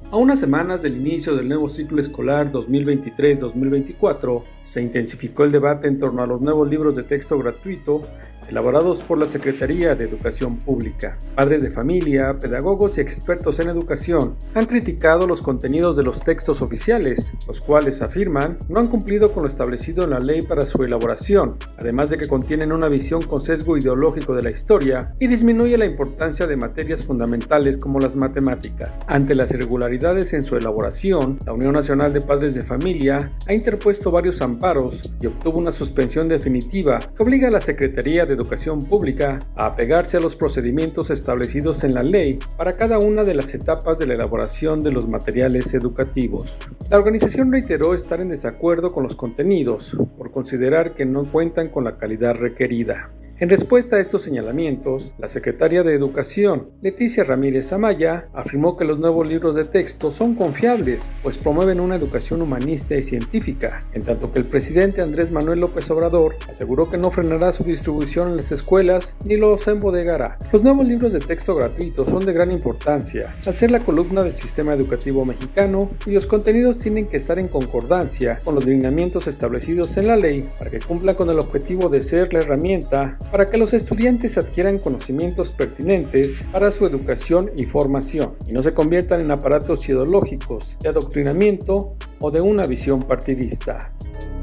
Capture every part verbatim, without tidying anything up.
A unas semanas del inicio del nuevo ciclo escolar dos mil veintitrés dos mil veinticuatro, se intensificó el debate en torno a los nuevos libros de texto gratuito elaborados por la Secretaría de Educación Pública. Padres de familia, pedagogos y expertos en educación han criticado los contenidos de los textos oficiales, los cuales afirman no han cumplido con lo establecido en la ley para su elaboración, además de que contienen una visión con sesgo ideológico de la historia y disminuye la importancia de materias fundamentales como las matemáticas. Ante las irregularidades en su elaboración, la Unión Nacional de Padres de Familia ha interpuesto varios amparos y obtuvo una suspensión definitiva que obliga a la Secretaría de Educación Pública a apegarse a los procedimientos establecidos en la ley para cada una de las etapas de la elaboración de los materiales educativos. La organización reiteró estar en desacuerdo con los contenidos por considerar que no cuentan con la calidad requerida. En respuesta a estos señalamientos, la secretaria de Educación, Leticia Ramírez Amaya, afirmó que los nuevos libros de texto son confiables, pues promueven una educación humanista y científica, en tanto que el presidente Andrés Manuel López Obrador aseguró que no frenará su distribución en las escuelas ni los embodegará. Los nuevos libros de texto gratuitos son de gran importancia, al ser la columna del sistema educativo mexicano, cuyos contenidos tienen que estar en concordancia con los lineamientos establecidos en la ley para que cumplan con el objetivo de ser la herramienta para que los estudiantes adquieran conocimientos pertinentes para su educación y formación, y no se conviertan en aparatos ideológicos, de adoctrinamiento o de una visión partidista.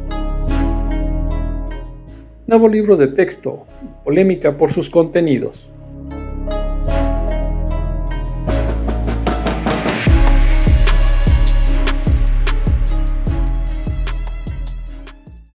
Nuevos libros de texto, polémica por sus contenidos.